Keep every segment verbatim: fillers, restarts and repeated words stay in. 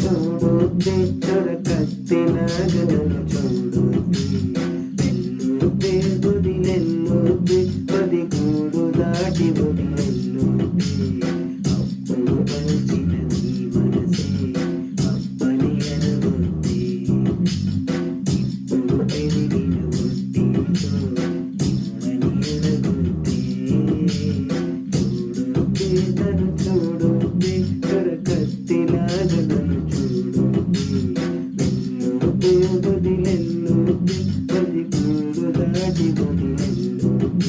చూడొద్దే చొరకత్తిలాగా నన్ను చూడొద్దే వెళ్ళొద్దే వదిలెళ్ళొద్దే పది గూడు దాటి వదిలెళ్ళొద్దే అప్పుడు పంచిన నీ మనసే అప్పని అనవద్దే ఇప్పుడు పెరిగిన ఒట్టితో ఇమ్మని అనవద్దే చూడొద్దే నన్ను చూడొద్దే చొరకత్తిలాగా నన్ను చూడొద్దే వెళ్ళొద్దే వదిలెళ్ళొద్దే పది గూడు దాటి వదిలెళ్ళొద్దే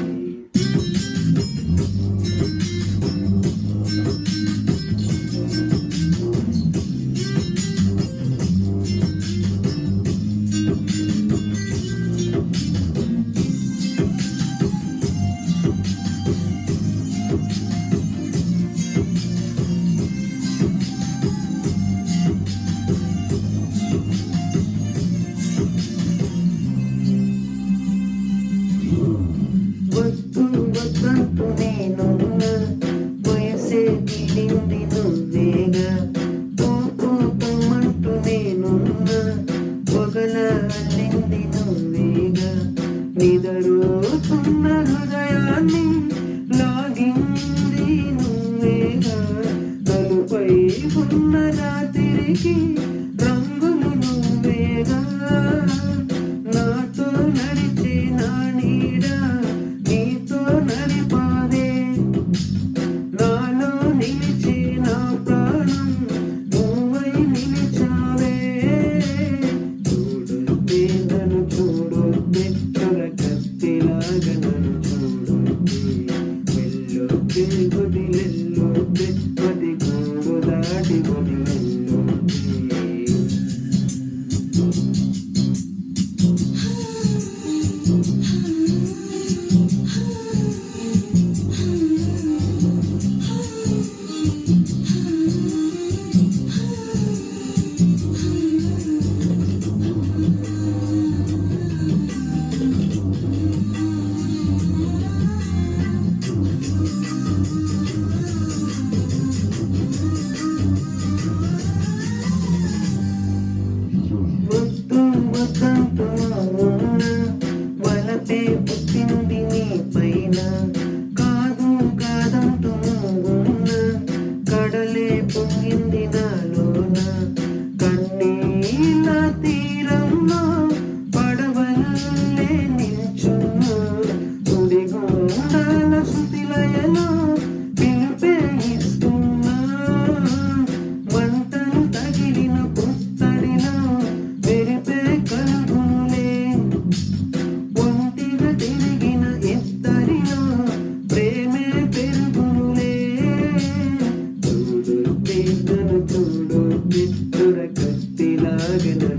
వద్దు వద్దంటూ నేనున్నా వయసే తీరింది నువ్వేగా తోపు తమ్మంటూ నేనున్నా పొగల అల్లింది నువ్వేగా నిదరుతున్న హృదయాన్ని లాగింది నువ్వేగా తలుపై ఉన్న రాత్రికి రంగులు నువ్వేగా నాతో నడిచే నా నీడ నీతో నడిపాదే నాలో నిలిచే నా ప్రాణం నువ్వై నిలిచావే చూడొద్దే నన్ను చూడొద్దే చొరకత్తిలాగా నన్ను చూడొద్దే వెళ్ళొద్దే వదిలెళ్ళొద్దే పది గూడు దాటి వదిలెళ్ళొద్దే వద్దు వద్దంటూ ఉన్నా వలపే పుట్టింది నీ పైన కాదు కాదంటూ ఉన్నా కడలే పొంగింది నాలోన కన్నీళ్ళ తీరంలో పడవలే నిల్చున్నా సుడిగుండాల శృతిలయలో పిలుపే ఇస్తున్నా మంటలు తగిలిన పుత్తడిలో వెరిపే కలుగులే ఒంటిగా తిరిగిన ఇద్దరిలో ప్రేమే పెరుగులే చూడొద్దే నన్ను చూడొద్దే చొరకత్తిలాగా